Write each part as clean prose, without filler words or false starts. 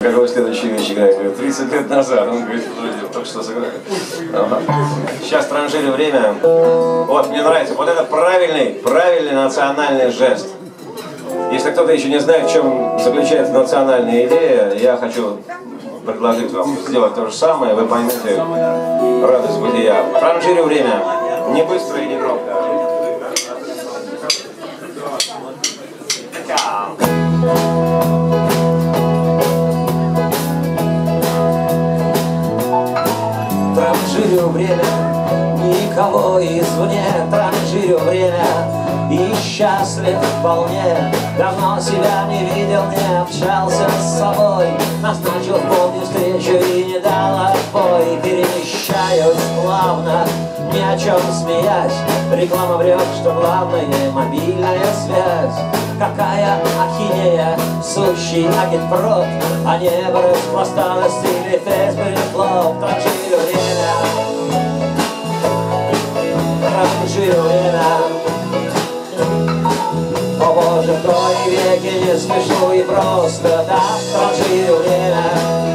Какой следующий вещь играет? Говорит, 30 лет назад. Он говорит, только что сыграли. Ага. Сейчас транжирю время. Вот, мне нравится. Вот это правильный национальный жест. Если кто-то еще не знает, в чем заключается национальная идея, я хочу предложить вам сделать то же самое. Вы поймете радость бытия. Транжирю время. Не быстро и не громко. Транжирю время, никого извне, транжирю время и счастлив вполне. Давно себя не видел, не общался с собой, назначил в полдень встречу и не дал отбой. Перемещаюсь плавно, ни о чем смеясь. Реклама врет, что главное мобильная связь. Какая ахинея, сущий агитпрод, а небо распласталось в стиле фейсбук-флоп. Транжирю время, транжирю время. О боже, в кои веки не спешу и просто так транжирю время.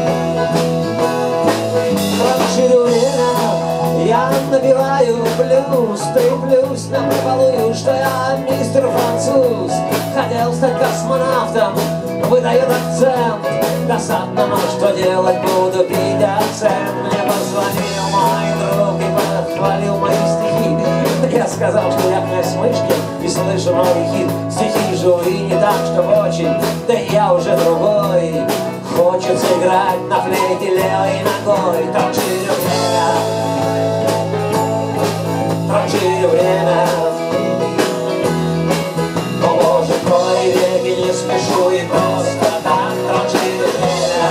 Транжирю время, я набираю плюс, треплюсь на прибалую, что я мистер француз. Хотел стать космонавтом, выдает акцент. Досадно, но что делать, буду пить акцент. Мне позвонил мой друг и похвалил мои стихи. Я сказал, что я князь Мышкин и слышу новый хит. Стихи живу и не так, чтобы очень, да и я уже другой. Хочется играть на флейте левой ногой. Транжирю время, транжирю время. О боже, в кои веки не спешу и просто так транжирю время.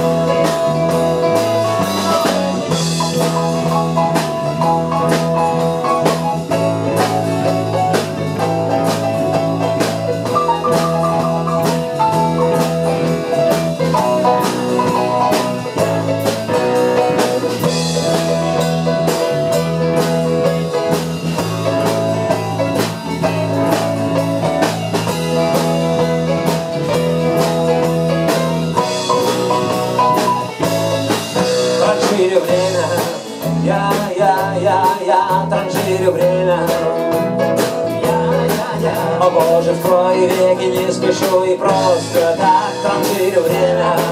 Транжирю время, я транжирю время. О боже, в кои веки не спешу и просто так транжирю время.